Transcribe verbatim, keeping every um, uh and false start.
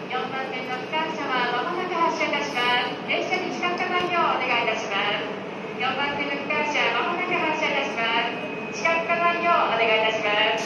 よんばん線の機関車はまもなく発車いたします。列車に近づかないようお願いいたします。よんばん線の機関車まもなく発車いたします。近づかないようお願いいたします。